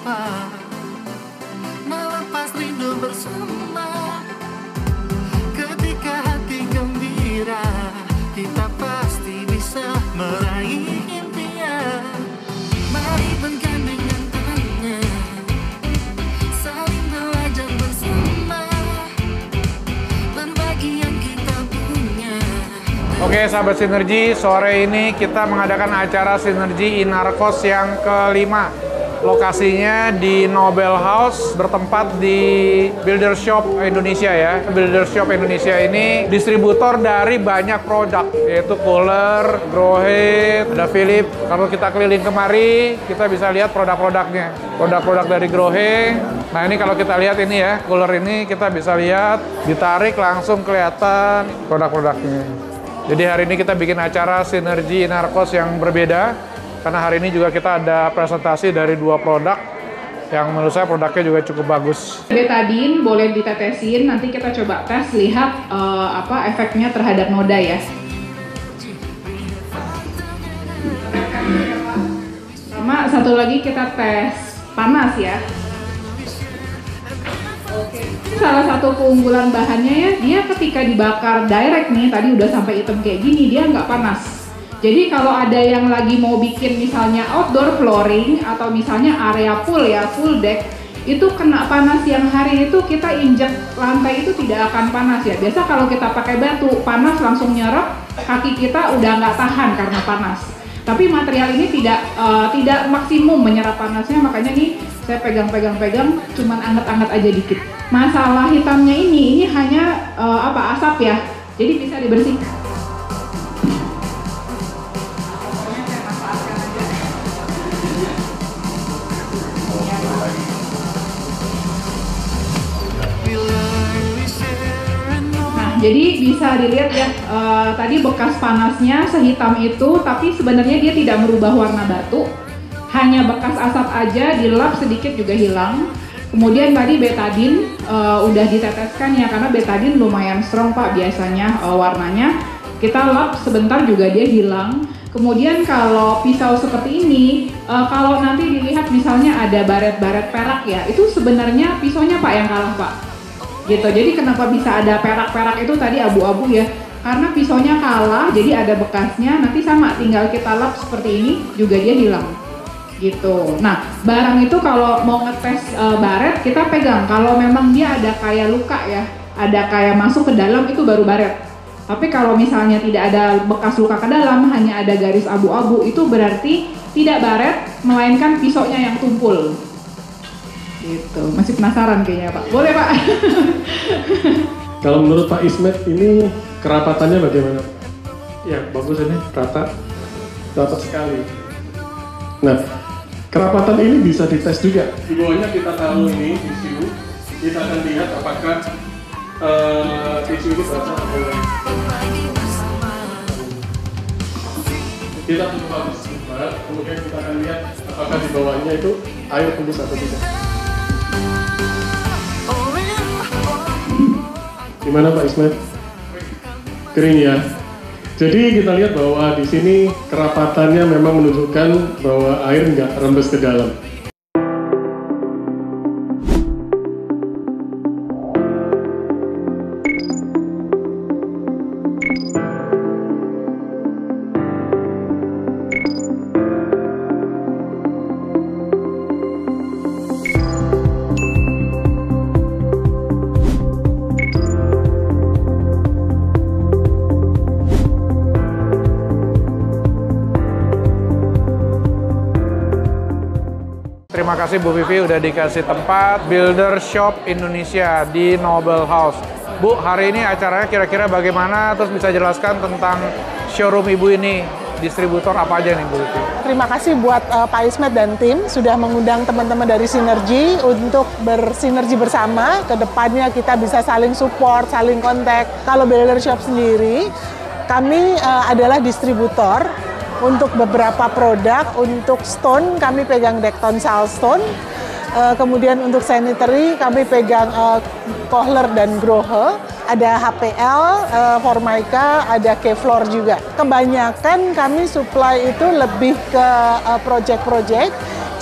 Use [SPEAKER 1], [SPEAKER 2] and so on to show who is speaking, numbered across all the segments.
[SPEAKER 1] hampa, melepas rindu bersama. Ketika hati gembira, kita pasti bisa meraih impian. Mari bergandengan tangan, saling belajar bersama, berbagi yang kita punya.
[SPEAKER 2] Oke sahabat Sinergi, sore ini kita mengadakan acara Sinergi Inarkos yang kelima. Lokasinya di Nobel House, bertempat di Builder Shop Indonesia ya. Builder Shop Indonesia ini distributor dari banyak produk, yaitu cooler, grow head, ada Philips. Kalau kita keliling kemari, kita bisa lihat produk-produknya. Produk-produk dari grow head. Nah ini kalau kita lihat ini ya, cooler ini kita bisa lihat, ditarik langsung kelihatan produk-produknya. Jadi hari ini kita bikin acara Sinergi Inarkos yang berbeda. Karena hari ini juga kita ada presentasi dari dua produk yang menurut saya produknya juga cukup bagus.
[SPEAKER 3] Betadine boleh ditetesin, nanti kita coba tes lihat apa efeknya terhadap noda ya. Sama satu lagi kita tes panas ya. Salah satu keunggulan bahannya ya, dia ketika dibakar direct nih, tadi udah sampai hitam kayak gini, dia nggak panas. Jadi kalau ada yang lagi mau bikin misalnya outdoor flooring atau misalnya area pool ya, full deck, itu kena panas siang hari itu kita injek lantai itu tidak akan panas ya. Biasa kalau kita pakai batu, panas langsung nyerap, kaki kita udah nggak tahan karena panas. Tapi material ini tidak maksimum menyerap panasnya, makanya nih saya pegang-pegang, cuman anget-anget aja dikit. Masalah hitamnya ini hanya asap ya, jadi bisa dibersihkan. Jadi bisa dilihat ya, tadi bekas panasnya sehitam itu, tapi sebenarnya dia tidak merubah warna batu, hanya bekas asap aja, dilap sedikit juga hilang. Kemudian tadi betadine udah diteteskan ya, karena betadine lumayan strong Pak biasanya warnanya. Kita lap sebentar juga dia hilang. Kemudian kalau pisau seperti ini, kalau nanti dilihat misalnya ada baret-baret perak ya, itu sebenarnya pisaunya Pak yang kalah Pak. Gitu. Jadi kenapa bisa ada perak-perak itu tadi abu-abu ya? Karena pisaunya kalah, jadi ada bekasnya. Nanti sama, tinggal kita lap seperti ini juga dia hilang. Gitu. Nah, barang itu kalau mau ngetes baret kita pegang. Kalau memang dia ada kayak luka ya, ada kayak masuk ke dalam itu baru baret. Tapi kalau misalnya tidak ada bekas luka ke dalam, hanya ada garis abu-abu, itu berarti tidak baret, melainkan pisaunya yang tumpul. Gitu. Masih penasaran kayaknya Pak? Boleh Pak?
[SPEAKER 4] Kalau menurut Pak Ismet ini kerapatannya bagaimana? Ya bagus ini, rata sekali. Nah, kerapatan ini bisa dites juga. Di bawahnya kita taruh ini tisu, kita akan lihat apakah tisu ini basah atau enggak. Kita tutup habis sebentar, kemudian kita akan lihat apakah di bawahnya itu air tembus atau tidak. Gimana Pak Ismet? Kering ya. Jadi kita lihat bahwa di sini kerapatannya memang menunjukkan bahwa air nggak rembes ke dalam.
[SPEAKER 2] Terima kasih Bu Vivi udah dikasih tempat Builder Shop Indonesia di Nobel House. Bu, hari ini acaranya kira-kira bagaimana? Terus bisa jelaskan tentang showroom Ibu ini, distributor apa aja nih Bu Vivi?
[SPEAKER 5] Terima kasih buat Pak Ismet dan tim sudah mengundang teman-teman dari Sinergi untuk bersinergi bersama. Kedepannya kita bisa saling support, saling kontak. Kalau Builder Shop sendiri, kami adalah distributor untuk beberapa produk. Untuk stone kami pegang Dekton Salstone, kemudian untuk sanitary kami pegang Kohler dan Grohe, ada HPL, Formica, ada Kevlar juga. Kebanyakan kami supply itu lebih ke project-project.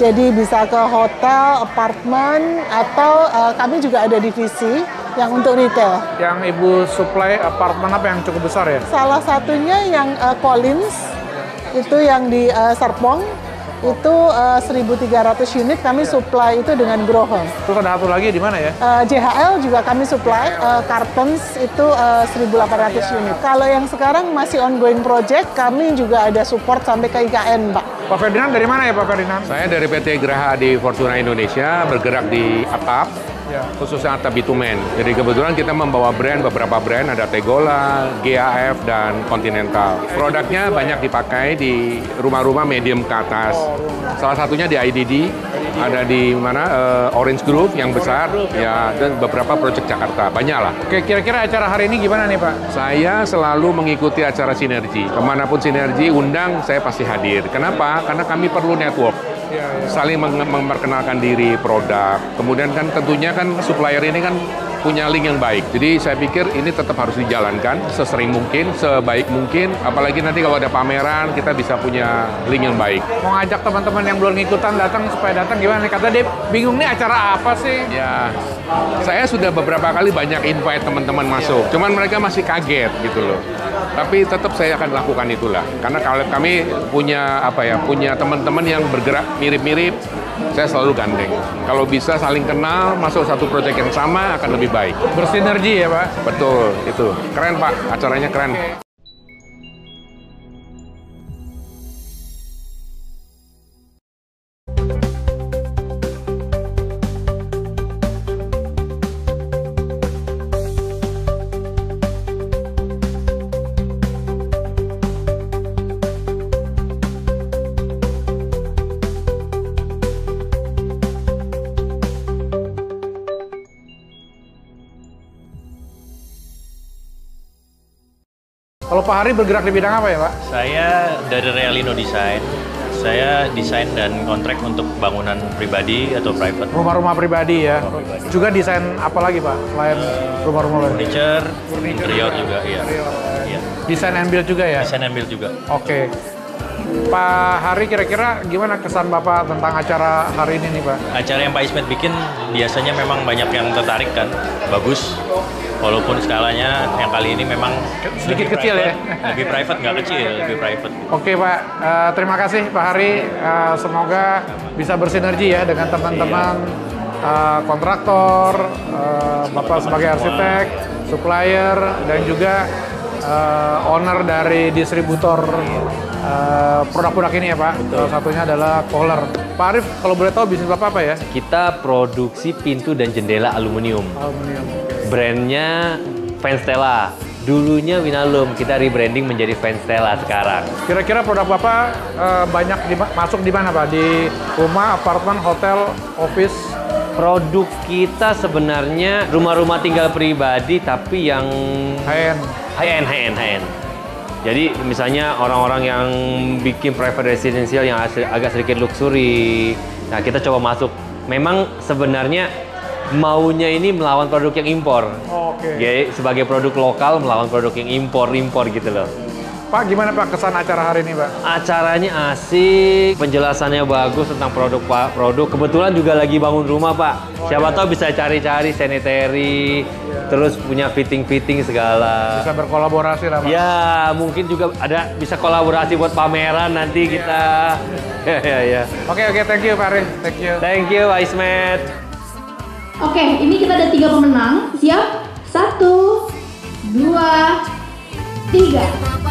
[SPEAKER 5] Jadi bisa ke hotel, apartemen, atau kami juga ada divisi yang untuk retail.
[SPEAKER 2] Yang Ibu supply apartemen apa yang cukup besar ya?
[SPEAKER 5] Salah satunya yang Collins, itu yang di Serpong, itu 1.300 unit kami supply itu dengan Grow Home.
[SPEAKER 2] Terus ada satu lagi di mana ya?
[SPEAKER 5] JHL juga kami supply, Cartons itu 1.800 unit. Kalau yang sekarang masih ongoing project, kami juga ada support sampai ke IKN, Pak.
[SPEAKER 2] Pak Ferdinand dari mana ya Pak Ferdinand?
[SPEAKER 6] Saya dari PT Graha di Fortuna Indonesia, bergerak di atap, khususnya atap bitumen. Jadi kebetulan kita membawa beberapa brand, ada Tegola, GAF, dan Continental. Produknya banyak dipakai di rumah-rumah medium ke atas. Salah satunya di IDD, ada di mana Orange Grove yang besar, ya, dan beberapa proyek Jakarta, banyak lah.
[SPEAKER 2] Oke, kira-kira acara hari ini gimana nih Pak?
[SPEAKER 6] Saya selalu mengikuti acara sinergi. Kemanapun sinergi undang, saya pasti hadir. Kenapa? Karena kami perlu network. Saling memperkenalkan diri, produk. Kemudian kan tentunya kan supplier ini kan punya link yang baik. Jadi saya pikir ini tetap harus dijalankan sesering mungkin, sebaik mungkin. Apalagi nanti kalau ada pameran, kita bisa punya link yang baik.
[SPEAKER 2] Mau ngajak teman-teman yang belum ikutan datang supaya datang gimana nih? Kata dia bingung nih acara apa sih?
[SPEAKER 6] Ya, saya sudah beberapa kali banyak invite teman-teman masuk. Cuman mereka masih kaget gitu loh. Tapi tetap saya akan lakukan itulah. Karena kalau kami punya punya teman-teman yang bergerak mirip-mirip, saya selalu gandeng. Kalau bisa saling kenal, masuk satu proyek yang sama akan lebih baik.
[SPEAKER 2] Bersinergi ya Pak?
[SPEAKER 6] Betul, itu. Keren Pak, acaranya keren.
[SPEAKER 2] Kalau Pak Hari bergerak di bidang apa ya Pak?
[SPEAKER 7] Saya dari Realino Design. Saya desain dan kontrak untuk bangunan pribadi atau private.
[SPEAKER 2] Rumah-rumah pribadi ya?
[SPEAKER 7] Pribadi.
[SPEAKER 2] Juga desain apa lagi Pak? Selain rumah-rumah pribadi?
[SPEAKER 7] Furniture, interior juga, iya. Iya.
[SPEAKER 2] Desain and build juga ya?
[SPEAKER 7] Desain and build juga.
[SPEAKER 2] Oke. Pak Hari kira-kira gimana kesan Bapak tentang acara hari ini nih Pak?
[SPEAKER 7] Acara yang Pak Ismet bikin biasanya memang banyak yang tertarik kan. Bagus. Walaupun skalanya yang kali ini memang
[SPEAKER 2] Sedikit
[SPEAKER 7] lebih
[SPEAKER 2] kecil
[SPEAKER 7] private,
[SPEAKER 2] ya?
[SPEAKER 7] Lebih private, nggak kecil, lebih private.
[SPEAKER 2] Oke Pak, terima kasih Pak Hari. Semoga bisa bersinergi ya dengan teman-teman kontraktor, Bapak sebagai arsitek, supplier, dan juga owner dari distributor produk-produk ini ya Pak. Salah satunya adalah Kohler. Pak Arif, kalau boleh tahu bisnis Bapak apa ya?
[SPEAKER 8] Kita produksi pintu dan jendela aluminium.
[SPEAKER 2] Aluminium.
[SPEAKER 8] Brandnya Fenstella. Dulunya Winalum, kita rebranding menjadi Fenstella sekarang.
[SPEAKER 2] Kira-kira produk Bapak banyak masuk di mana Pak? Di rumah, apartemen, hotel, office?
[SPEAKER 8] Produk kita sebenarnya rumah-rumah tinggal pribadi tapi yang high-end. Jadi misalnya orang-orang yang bikin private residential yang agak sedikit luxury. Nah, kita coba masuk. Memang sebenarnya maunya ini melawan produk yang impor.
[SPEAKER 2] Oke.
[SPEAKER 8] Jadi sebagai produk lokal melawan produk yang impor gitu loh.
[SPEAKER 2] Pak, gimana Pak kesan acara hari ini Pak?
[SPEAKER 8] Acaranya asik, penjelasannya bagus tentang produk. Kebetulan juga lagi bangun rumah Pak. Siapa tahu bisa cari-cari sanitary, terus punya fitting Segala.
[SPEAKER 2] Bisa berkolaborasi lah Pak.
[SPEAKER 8] Ya, mungkin juga bisa kolaborasi buat pameran nanti kita. Ya.
[SPEAKER 2] Oke, thank you Pak Arif. Thank you.
[SPEAKER 8] Thank you, Pak Ismet.
[SPEAKER 9] Oke, ini kita ada 3 pemenang. Siap? 1, 2, 3.